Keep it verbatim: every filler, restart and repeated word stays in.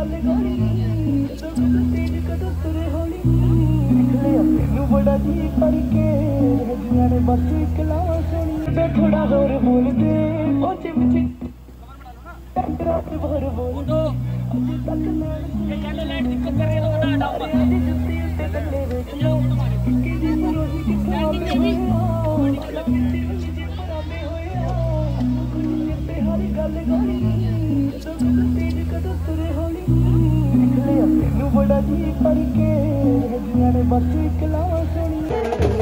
गल गोली कदों तेज कदों तुरे होली निकले तेनू बड़ा जी करके जियां ने बस एक लावा सोनी ते थोड़ा होर बोल दे ओ चिमची रात भर बोल दो अज तक ये कहने लाइट दिक्कत कर रही है तो बड़ा हटाऊंगा आज जुत्ती उत्ते तल्ले बैठ जाओ कि जी रोही किथों आवे होए वाला मिट्टी मिट्टी जी परामे होए कुछ ते हर गल गोली कदों तेज कदों तुरे होली निकले तेनू बड़ा जी करके जियां ने बस एक लावा सोनी।